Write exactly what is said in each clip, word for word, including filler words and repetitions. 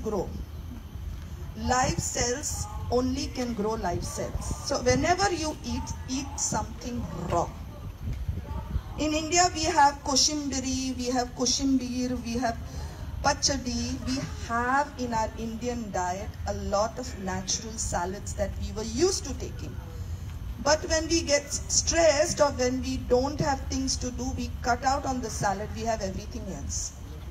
grow. Live cells only can grow live cells. So whenever you eat, eat something raw. In India, we have koshimbiri, we have koshimbir, we have pachadi. We have in our Indian diet a lot of natural salads that we were used to taking. But when we get stressed or when we don't have things to do, we cut out on the salad, we have everything else.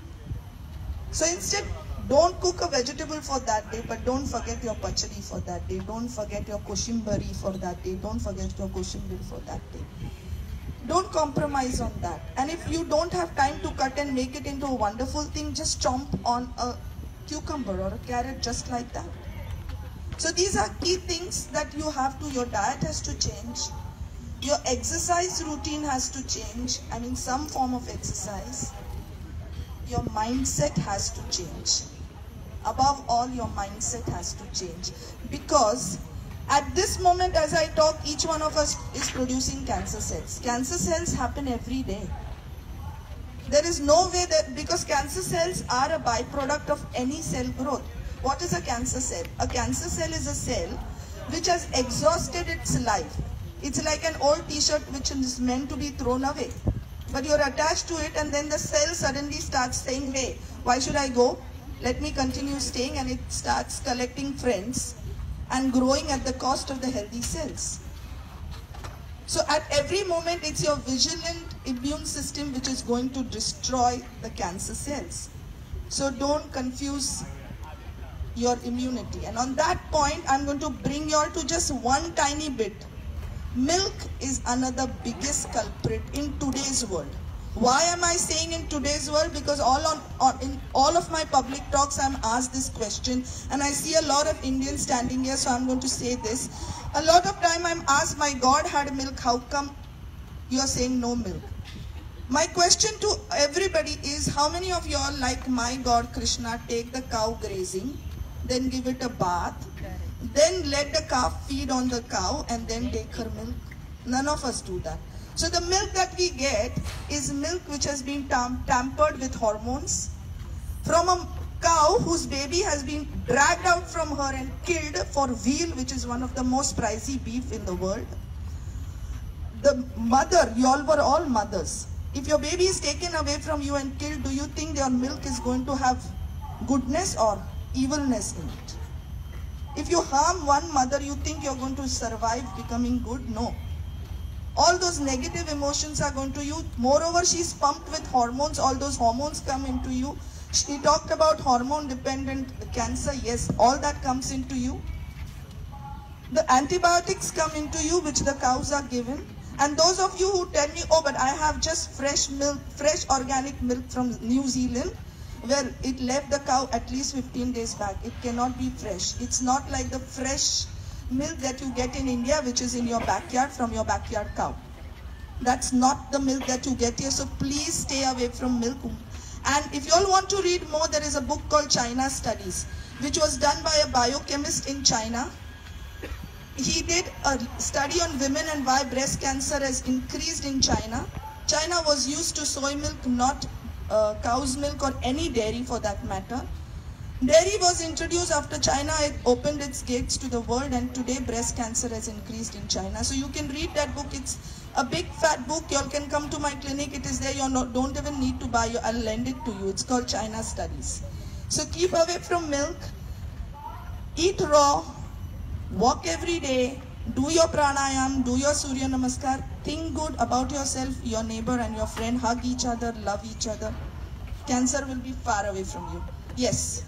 So instead, don't cook a vegetable for that day, but don't forget your pachadi for that day. Don't forget your koshimbari for that day. Don't forget your koshimbir for that day. Don't compromise on that. And if you don't have time to cut and make it into a wonderful thing, just chomp on a cucumber or a carrot just like that. So these are key things that you have to, your diet has to change. Your exercise routine has to change. I mean, some form of exercise. Your mindset has to change. Above all, your mindset has to change. Because at this moment, as I talk, each one of us is producing cancer cells. Cancer cells happen every day. There is no way that, because cancer cells are a byproduct of any cell growth. What is a cancer cell? A cancer cell is a cell which has exhausted its life. It's like an old t-shirt which is meant to be thrown away. But you're attached to it and then the cell suddenly starts saying, hey, why should I go? Let me continue staying, and it starts collecting friends and growing at the cost of the healthy cells. So at every moment, it's your vigilant immune system which is going to destroy the cancer cells. So don't confuse your immunity. And on that point, I'm going to bring you all to just one tiny bit. Milk is another biggest culprit in today's world. Why am I saying in today's world? Because all on, on in all of my public talks, I'm asked this question, and I see a lot of Indians standing here, so I'm going to say this. A lot of time I'm asked, my God had milk, how come you are saying no milk? My question to everybody is, how many of you all, like my God Krishna, take the cow grazing, then give it a bath, then let the calf feed on the cow, and then take her milk? None of us do that. So the milk that we get is milk which has been tam tampered with hormones from a cow whose baby has been dragged out from her and killed for veal, which is one of the most pricey beef in the world. The mother, you all were all mothers. If your baby is taken away from you and killed, do you think your milk is going to have goodness or evilness in it? If you harm one mother, you think you're going to survive becoming good? No. All those negative emotions are going to you. Moreover, she's pumped with hormones. All those hormones come into you. She talked about hormone dependent cancer. Yes, all that comes into you. The antibiotics come into you, which the cows are given. And those of you who tell me, oh, but I have just fresh milk, fresh organic milk from New Zealand, well, it left the cow at least fifteen days back. It cannot be fresh. It's not like the fresh milk that you get in India, which is in your backyard from your backyard cow. That's not the milk that you get here. So please stay away from milk. And if you all want to read more, there is a book called China Studies, which was done by a biochemist in China. He did a study on women and why breast cancer has increased in China. China was used to soy milk, not uh, cow's milk or any dairy for that matter. Dairy was introduced after China had opened its gates to the world, and today breast cancer has increased in China. So you can read that book. It's a big fat book. You all can come to my clinic. It is there. You not, don't even need to buy it. I'll lend it to you. It's called China Studies. So keep away from milk. Eat raw. Walk every day. Do your pranayam. Do your Surya Namaskar. Think good about yourself, your neighbor and your friend. Hug each other. Love each other. Cancer will be far away from you. Yes.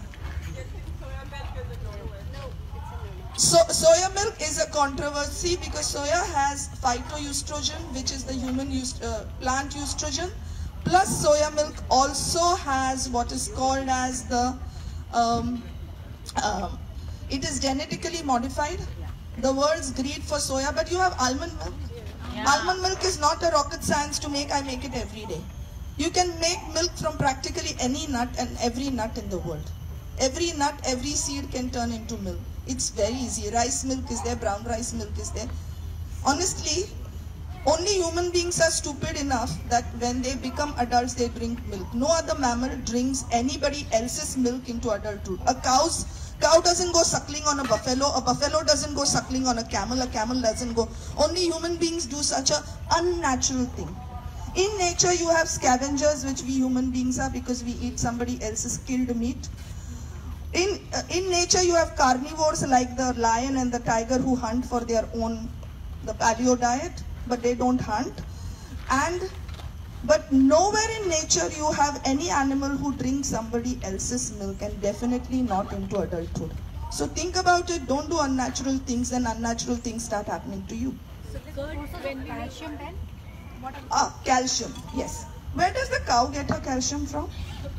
So, soya milk is a controversy because soya has phytoestrogen, which is the human uh, plant estrogen. Plus, soya milk also has what is called as the, um, um, it is genetically modified. The word's greed for soya, but you have almond milk. Yeah. Almond milk is not a rocket science to make. I make it every day. You can make milk from practically any nut and every nut in the world. Every nut, every seed can turn into milk. It's very easy. Rice milk is there, brown rice milk is there. Honestly, Only human beings are stupid enough that when they become adults, they drink milk. No other mammal drinks anybody else's milk into adulthood. A cow's cow doesn't go suckling on a buffalo. A buffalo doesn't go suckling on a camel. A camel doesn't go. Only human beings do such a unnatural thing. In nature, you have scavengers, which we human beings are because we eat somebody else's killed meat. In, uh, in nature, you have carnivores like the lion and the tiger who hunt for their own, the paleo diet, but they don't hunt. And, but nowhere in nature you have any animal who drinks somebody else's milk, and definitely not into adulthood. So think about it, don't do unnatural things, and unnatural things start happening to you. So curd, when we calcium then? What ah, calcium, yes. Where does the cow get her calcium from?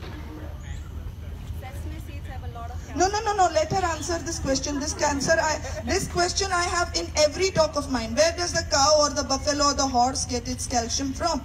Sesame seeds have a lot of calcium. No, no, no, no. Let her answer this question. This cancer, I, this question I have in every talk of mine. Where does the cow or the buffalo or the horse get its calcium from?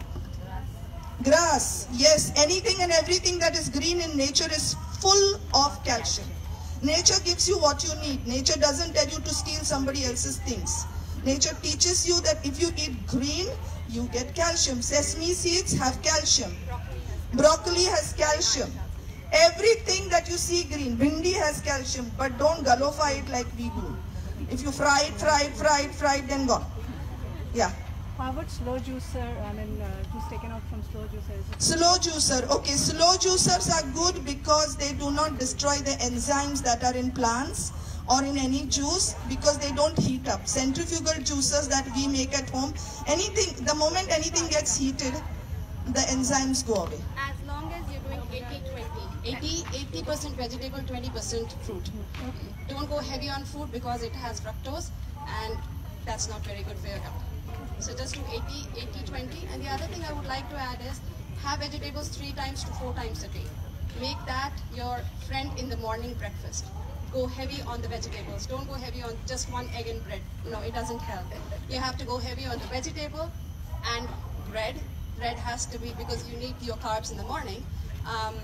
Grass. Yes, anything and everything that is green in nature is full of calcium. Nature gives you what you need. Nature doesn't tell you to steal somebody else's things. Nature teaches you that if you eat green, you get calcium. Sesame seeds have calcium. Broccoli has calcium. Everything that you see green, bhindi has calcium, but don't gulify it like we do. If you fry it, fry it, fry it, fry it, then gone. Yeah. How about slow juicer? I mean, uh, juice taken out from slow juicers. Slow juicer. Okay, slow juicers are good because they do not destroy the enzymes that are in plants or in any juice, because they don't heat up. Centrifugal juicers that we make at home, anything, the moment anything gets heated, the enzymes go away. As long as you're doing eighty twenty, eighty percent vegetable, twenty percent fruit. Don't go heavy on food because it has fructose and that's not very good for your health. So just do eighty, eighty, twenty. And the other thing I would like to add is have vegetables three times to four times a day. Make that your friend in the morning breakfast. Go heavy on the vegetables. Don't go heavy on just one egg and bread. No, it doesn't help. You have to go heavy on the vegetable and bread. Bread has to be, because you need your carbs in the morning. Um,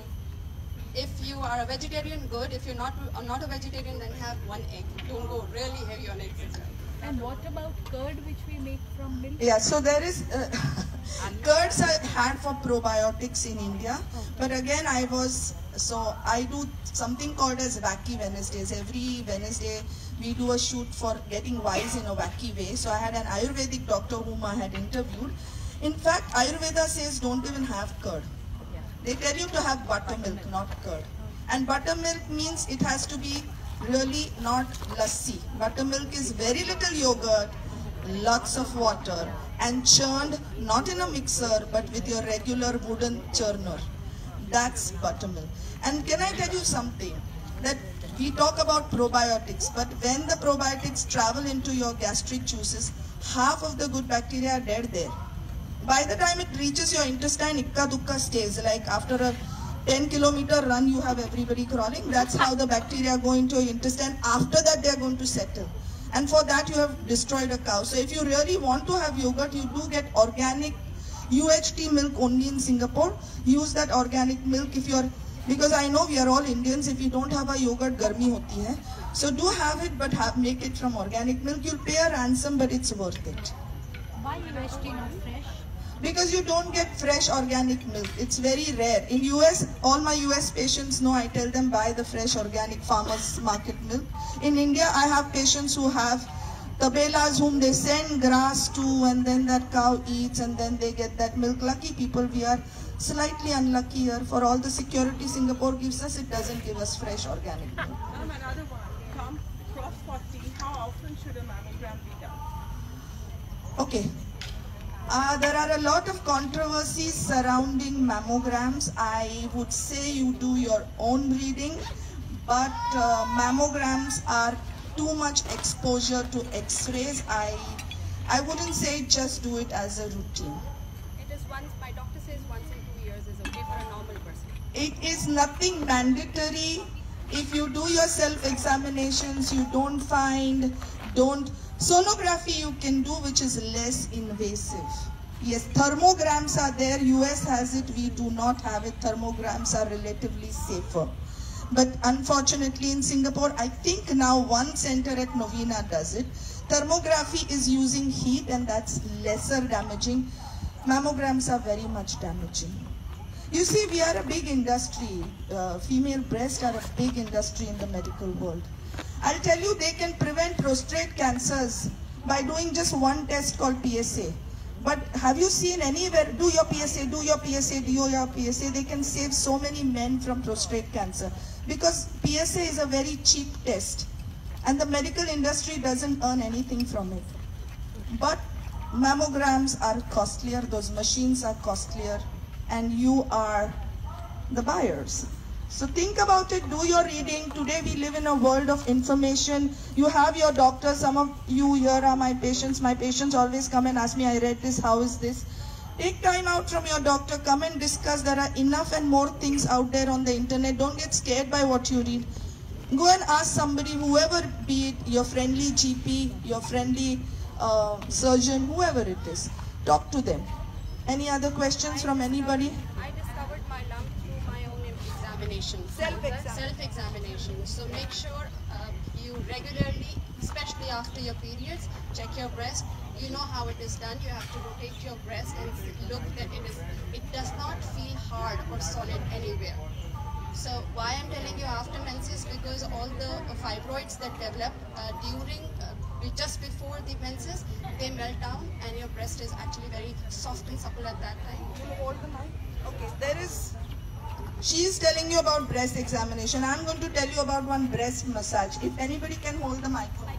if you are a vegetarian, good. If you're not, uh, not a vegetarian, then have one egg. Don't go really heavy on eggs as well. And what about curd, which we make from milk? Yeah, so there is, uh, curds are had for probiotics in India, but again I was, so I do something called as Wacky Wednesdays. Every Wednesday we do a shoot for getting wise in a wacky way. So I had an Ayurvedic doctor whom I had interviewed. In fact, Ayurveda says don't even have curd. They tell you to have buttermilk, not curd. And buttermilk means it has to be really not lassi. Buttermilk is very little yogurt, lots of water, and churned not in a mixer but with your regular wooden churner. That's buttermilk. And can I tell you something? That we talk about probiotics, but when the probiotics travel into your gastric juices, half of the good bacteria are dead there. By the time it reaches your intestine, ikka dukka stays. Like after a ten kilometer run, you have everybody crawling. That's how the bacteria go into your intestine. After that, they are going to settle. And for that, you have destroyed a cow. So if you really want to have yogurt, you do get organic U H T milk only in Singapore. Use that organic milk if you're, because I know we are all Indians. If you don't have a yogurt, garmi hoti hai. So do have it, but have, make it from organic milk. You'll pay a ransom, but it's worth it. Why U H T not fresh? Because you don't get fresh organic milk. It's very rare. In U S, all my U S patients know I tell them buy the fresh organic farmers market milk. In India, I have patients who have tabelas whom they send grass to, and then that cow eats and then they get that milk. Lucky people, we are slightly unlucky here. For all the security Singapore gives us, it doesn't give us fresh organic milk. Um, another one. Come cross forty. How often should a mammogram be done? Okay. Uh, there are a lot of controversies surrounding mammograms. I would say you do your own reading, but uh, mammograms are too much exposure to X-rays. I, I wouldn't say just do it as a routine. It is once, my doctor says once in two years is okay for a normal person. It is nothing mandatory. If you do your self-examinations, you don't find, don't, sonography you can do, which is less invasive. Yes, thermograms are there. U S has it. We do not have it. Thermograms are relatively safer. But unfortunately in Singapore, I think now one center at Novena does it. Thermography is using heat and that's lesser damaging. Mammograms are very much damaging. You see, we are a big industry. Uh, female breasts are a big industry in the medical world. I'll tell you, they can prevent prostate cancers by doing just one test called P S A. But have you seen anywhere, do your P S A, do your P S A, do your P S A, they can save so many men from prostate cancer. Because P S A is a very cheap test. And the medical industry doesn't earn anything from it. But mammograms are costlier, those machines are costlier, and you are the buyers. So think about it, do your reading. Today we live in a world of information. You have your doctor, some of you here are my patients. My patients always come and ask me, I read this, how is this? Take time out from your doctor, come and discuss. There are enough and more things out there on the internet. Don't get scared by what you read. Go and ask somebody, whoever, be it your friendly G P, your friendly uh, surgeon, whoever it is. Talk to them. Any other questions from anybody? I discovered my lump through my own examination. Self-examination. Self-examination. So make sure uh, you regularly, especially after your periods, check your breast. You know how it is done. You have to rotate your breast and look that it is. It does not feel hard or solid anywhere. So why I'm telling you after menses, because all the fibroids that develop uh, during, uh, just before the menses, they melt down and your breast is actually very soft and supple at that time. Will you hold the mic? Okay, there is, she is telling you about breast examination. I'm going to tell you about one breast massage. If anybody can hold the microphone.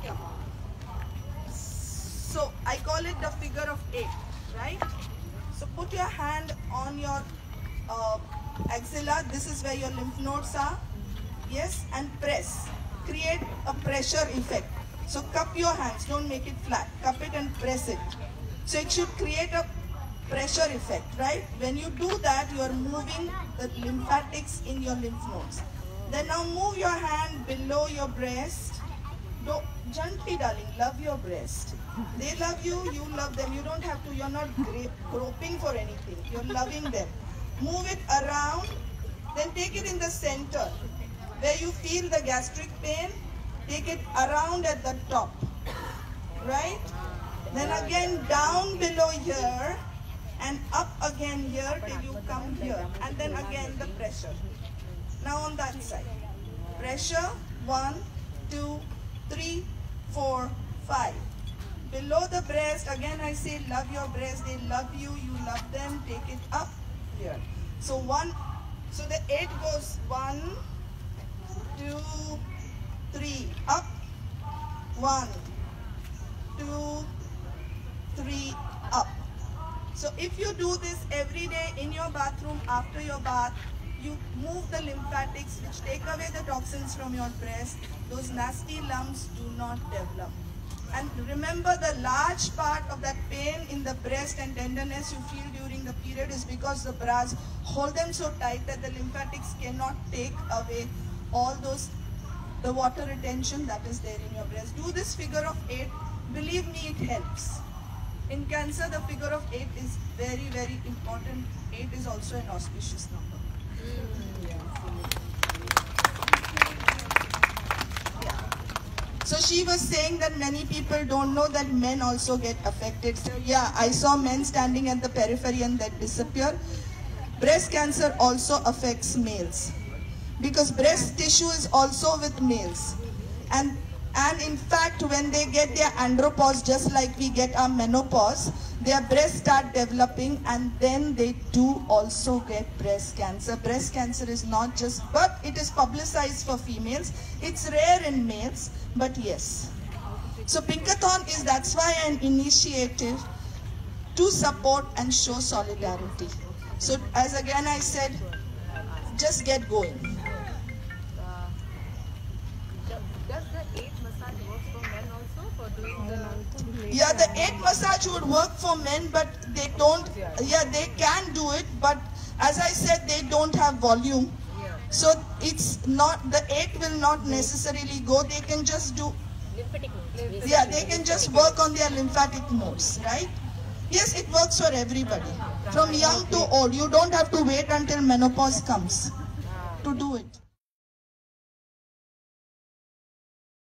So I call it the figure of eight, right? So put your hand on your uh, axilla, this is where your lymph nodes are, yes, and press, create a pressure effect. So cup your hands, don't make it flat, cup it and press it. So it should create a pressure effect, right? When you do that, you are moving the lymphatics in your lymph nodes. Then now move your hand below your breast. Do, gently, darling, love your breast. They love you, you love them. You don't have to, you're not groping for anything, you're loving them. Move it around, then take it in the center. Where you feel the gastric pain, take it around at the top, right? Then again down below here and up again here till you come here. And then again the pressure. Now on that side. Pressure, one, two, three, four, five. Below the breast, again I say love your breast, they love you, you love them, take it up here. So one, so the eight goes one, two, three, up, one, two, three, up. So if you do this every day in your bathroom, after your bath, you move the lymphatics which take away the toxins from your breast, those nasty lumps do not develop. And remember, the large part of that pain in the breast and tenderness you feel during the period is because the bras hold them so tight that the lymphatics cannot take away all those, the water retention that is there in your breast. Do this figure of eight. Believe me, it helps. In cancer, the figure of eight is very, very important. Eight is also an auspicious number. So she was saying that many people don't know that men also get affected. So yeah, I saw men standing at the periphery and that disappear. Breast cancer also affects males because breast tissue is also with males. And, and in fact, when they get their andropause, just like we get our menopause, their breasts start developing and then they do also get breast cancer. Breast cancer is not just, but it is publicized for females. It's rare in males, but yes. So Pinkathon is, that's why an initiative to support and show solidarity. So as again I said, just get going. Does the eight massage work for men also for doing the... Yeah, the eight massage would work for men, but they don't, yeah, they can do it, but as I said, they don't have volume. So it's not, the eight will not necessarily go, they can just do, yeah, they can just work on their lymphatic nodes, right? Yes, it works for everybody, from young to old. You don't have to wait until menopause comes to do it.